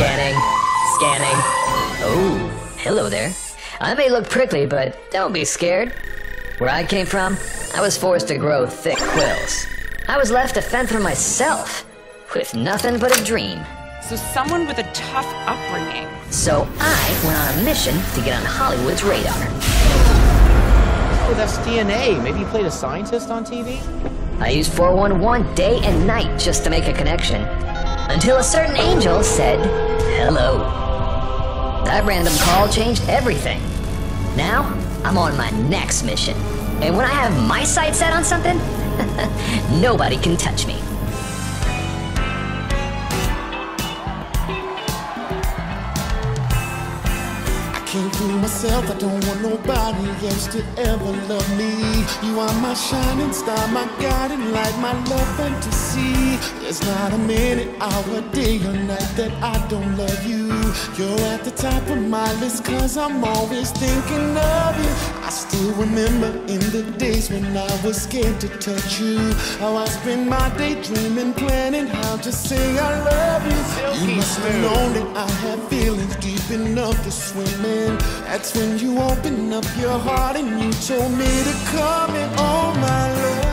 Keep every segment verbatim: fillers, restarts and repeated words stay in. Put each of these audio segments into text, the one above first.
Scanning. Scanning. Oh, hello there. I may look prickly, but don't be scared. Where I came from, I was forced to grow thick quills. I was left to fend for myself, with nothing but a dream. So someone with a tough upbringing. So I went on a mission to get on Hollywood's radar. Oh, that's D N A. Maybe you played a scientist on T V? I used four one one day and night just to make a connection. Until a certain angel said, hello. That random call changed everything. Now, I'm on my next mission. And when I have my sights set on something, nobody can touch me. Can't fool myself, I don't want nobody else to ever love me. You are my shining star, my guiding light, my love fantasy. There's not a minute, hour, day or night that I don't love you. You're at the top of my list cause I'm always thinking of you. I still remember in the days when I was scared to touch you, how I spend my day dreaming, planning how to say I love you. You must have known that I have feelings deep enough to swim in. That's when you opened up your heart and you told me to come in, oh my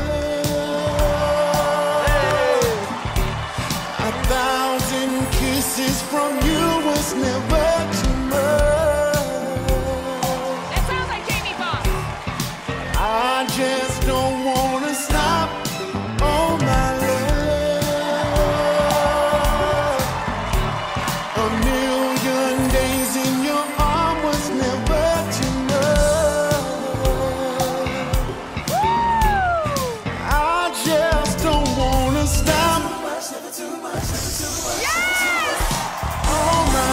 love. A thousand kisses from you was never too much. That sounds like Jamie Foxx. I just don't wanna stop, oh my love. A million days in your arms was never too much. I just don't wanna stop. Oh my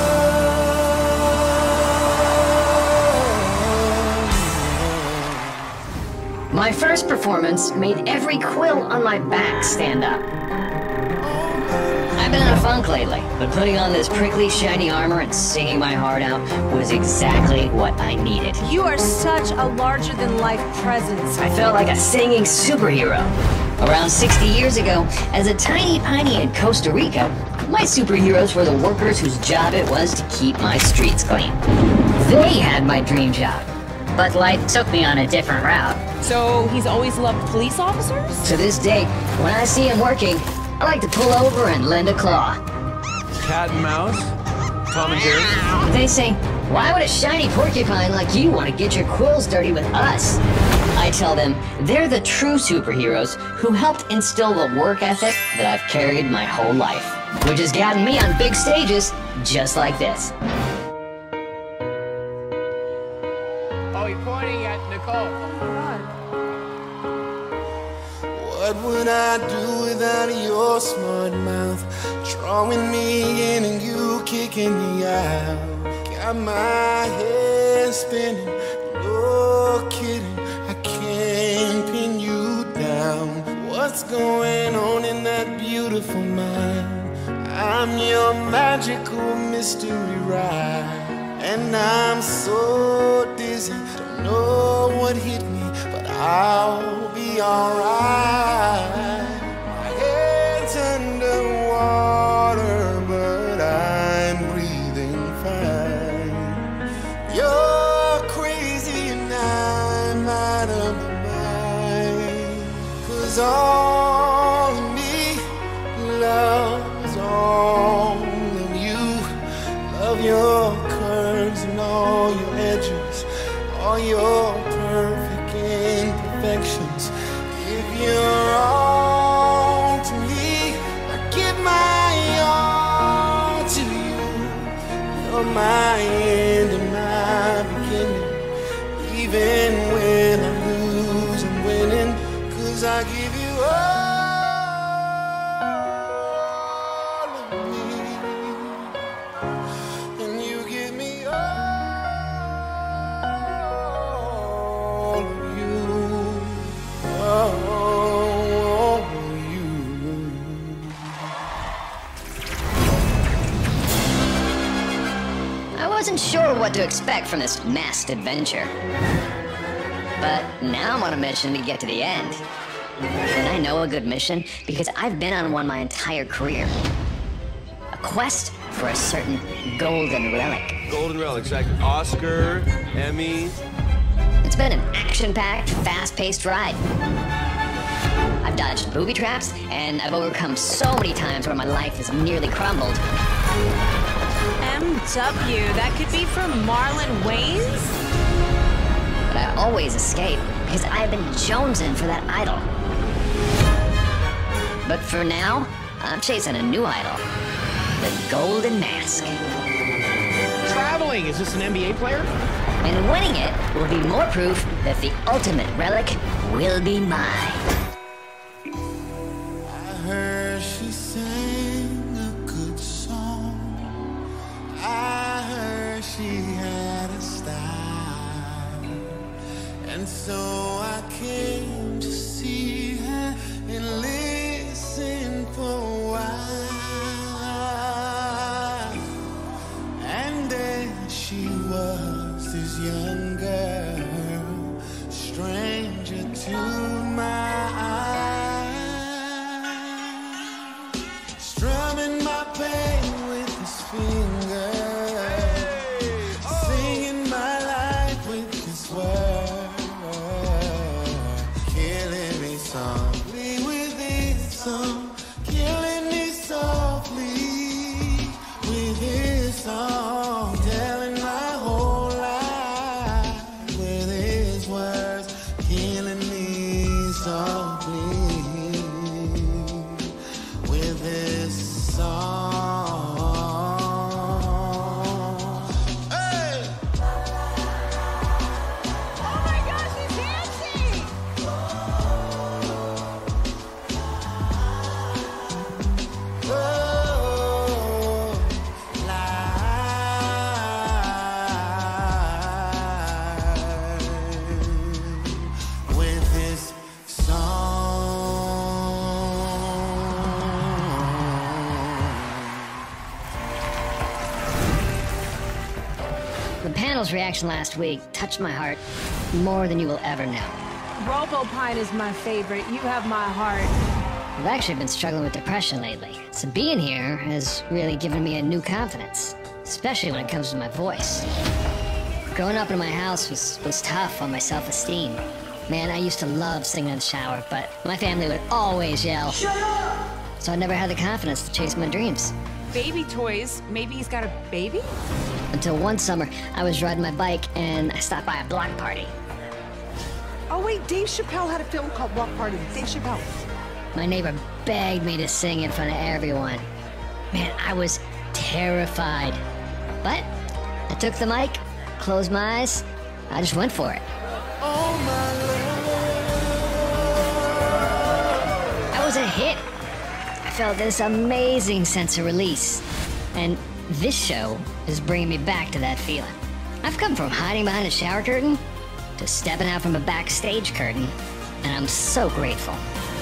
love. My first performance made every quill on my back stand up. I've been in a funk lately, but putting on this prickly, shiny armor and singing my heart out was exactly what I needed. You are such a larger-than-life presence. I felt like a singing superhero. Around sixty years ago, as a tiny piney in Costa Rica, my superheroes were the workers whose job it was to keep my streets clean. They had my dream job. But life took me on a different route. So he's always loved police officers? To this day, when I see him working, I like to pull over and lend a claw. Cat and mouse? Tom and Jerry? They say, why would a shiny porcupine like you want to get your quills dirty with us? I tell them, they're the true superheroes who helped instill the work ethic that I've carried my whole life, which has gotten me on big stages just like this. Oh, you're pointing at Nicole. What would I do without your smart mouth? Drawing me in and you kicking me out. Got my head spinning, no kidding, I can't pin you down. What's going on in that beautiful mind? I'm your magical mystery ride. And I'm so dizzy, don't know what hit me, but I'll be alright. My head's underwater, but I'm breathing fine. You're crazy and I'm out of my mind. Cause all of me loves all of you. Love your curves and all your edges, all your perfect imperfections. If you're all to me, I give my all to you. You're my end and my beginning. Even when I lose, I'm winning. Cause I give you all of me, and you give me all of you. All of you. I wasn't sure what to expect from this masked adventure. But now I'm on a mission to get to the end. And I know a good mission because I've been on one my entire career. A quest for a certain golden relic. Golden relics, like Oscar, Emmy. It's been an action-packed, fast-paced ride. I've dodged booby traps, and I've overcome so many times where my life has nearly crumbled. M W, that could be from Marlon Wayans? But I always escape because I have been jonesing for that idol. But for now, I'm chasing a new idol. The Golden Mask. Traveling! Is this an N B A player? And winning it will be more proof that the ultimate relic will be mine. I heard she sang a good song. I heard she had a style. And so I came to see her and listen for a while. And there she was, this young girl, stranger to my eyes, strumming my pain with his fingers, singing my life with his words, killing me softly with his song, killing me softly with his song, telling my whole life with his words, killing me softly with his song. Hey! Oh my gosh, he's dancing! Oh, life with his song. The panel's reaction last week touched my heart more than you will ever know. Robopine is my favorite. You have my heart. I've actually been struggling with depression lately, so being here has really given me a new confidence, especially when it comes to my voice. Growing up in my house was, was tough on my self-esteem. Man, I used to love singing in the shower, but my family would always yell. Shut up! So I never had the confidence to chase my dreams. Baby toys. Maybe he's got a baby? Until one summer, I was riding my bike and I stopped by a block party. Oh wait, Dave Chappelle had a film called Block Party. Dave Chappelle. My neighbor begged me to sing in front of everyone. Man, I was terrified. But I took the mic, closed my eyes, I just went for it. Oh my love. I was a hit. I felt this amazing sense of release. And this show is bringing me back to that feeling. I've come from hiding behind a shower curtain to stepping out from a backstage curtain, and I'm so grateful.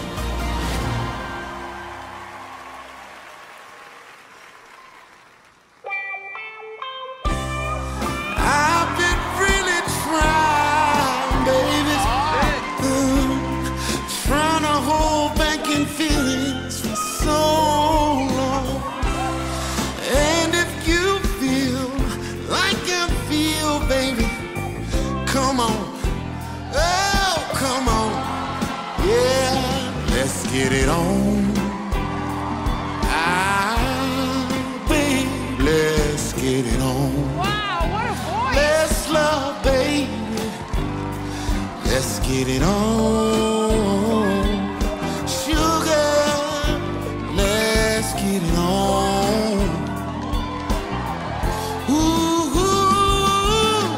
I've been really trying, baby, mm, trying to hold back in feelings for so long. And if you feel like I feel, baby, come on, oh, come on, yeah, let's get it on. Ah, babe, let's get it on. Wow, what a voice! Let's love, baby. Let's get it on. Sugar, let's get it on. Ooh, ooh.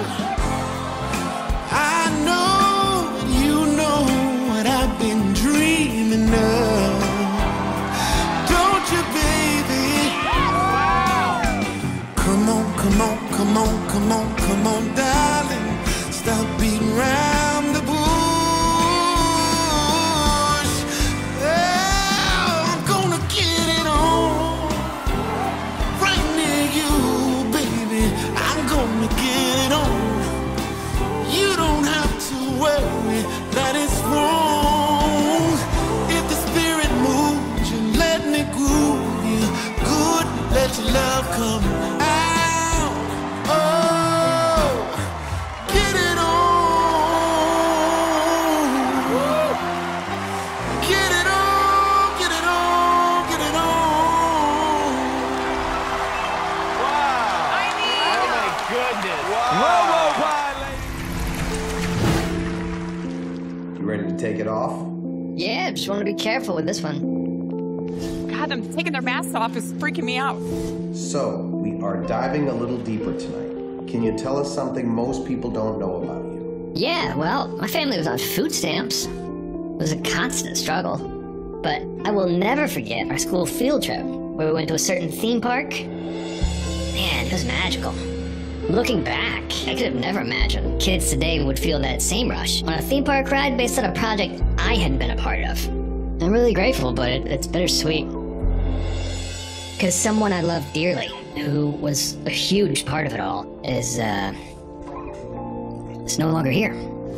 I know you know what I've been dreaming of. Don't you, baby? Come on, come on, come on, come on, come on, darling. Stop beating round the bush. Oh, I'm gonna get it on. Right near you, baby. I'm gonna get it on. You don't have to worry that it's wrong. If the spirit moves you, let me groove you. Good, let love come out. Oh, get it on. Get it on, get it on, get it on. Wow. I mean, Oh my goodness. Robo pilot. You ready to take it off? Yeah, just want to be careful with this one. God, them taking their masks off is freaking me out. So, we are diving a little deeper tonight. Can you tell us something most people don't know about you? Yeah, well, my family was on food stamps. It was a constant struggle. But I will never forget our school field trip, where we went to a certain theme park. Man, it was magical. Looking back, I could have never imagined kids today would feel that same rush on a theme park ride based on a project I hadn't been a part of. I'm really grateful, but it, it's bittersweet. Because someone I love dearly, who was a huge part of it all, is, uh... is no longer here.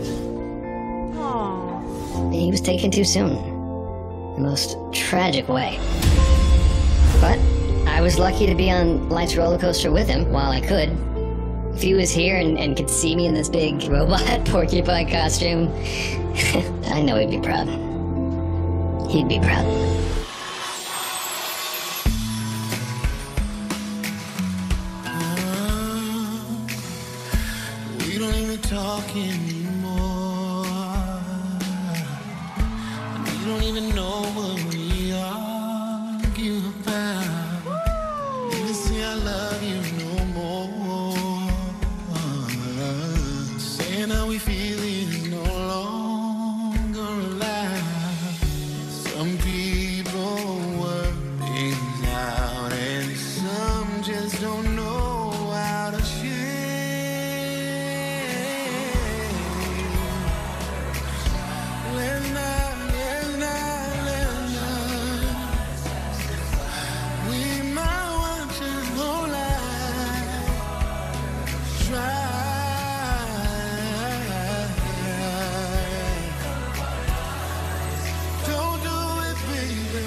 Aww. He was taken too soon. The most tragic way. But I was lucky to be on life's roller coaster with him while I could. If he was here and, and could see me in this big robot porcupine costume, I know he'd be proud. He'd be proud. We don't even talk anymore. We don't even know what we argue about. Even say I love you no more. Saying how we feel is no longer alive. Some people work things out, and some just don't know how to share. Let's not, let's not, let's not. We might want to go live. Try. Don't do it, baby.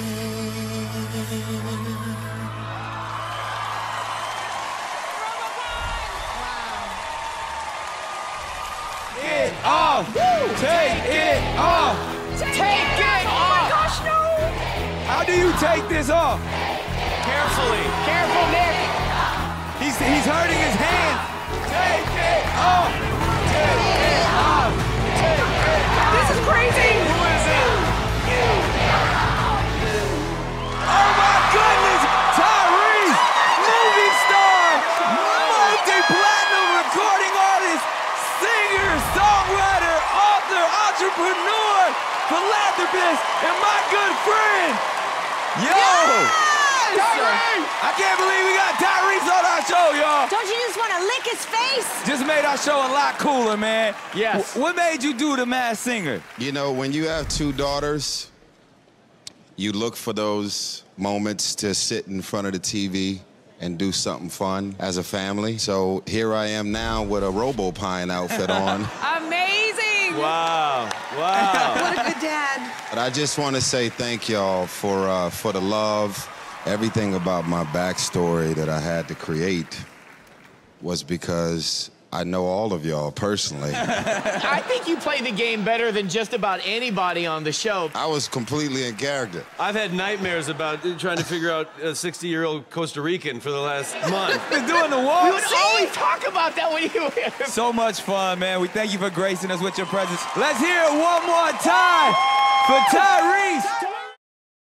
It off. Take it off. Take it off! Oh my gosh, no! How do you take this off? Carefully. Careful, Nick. He's he's hurting his hand. Take it off. Take it off. Take it off. This is crazy! Who is it? Oh my goodness! Tyrese, movie star, multi-platinum recording artist, singer, songwriter, author, entrepreneur, philanthropist, and my good friend. Yo! Tyrese! I can't believe we got Tyrese on our show, y'all. Don't you just want to lick his face? Just made our show a lot cooler, man. Yes. W- what made you do The Masked Singer? You know, when you have two daughters, you look for those moments to sit in front of the T V and do something fun as a family. So here I am now with a RoboPine outfit on. Amazing! Wow. Wow. What a good dad. But I just want to say thank y'all for, uh, for the love. Everything about my backstory that I had to create was because I know all of y'all personally. I think you play the game better than just about anybody on the show. I was completely in character. I've had nightmares about trying to figure out a sixty-year-old Costa Rican for the last month. Been doing the walk. We would always talk about that when you were here. So much fun, man. We thank you for gracing us with your presence. Let's hear it one more time for Tyrese.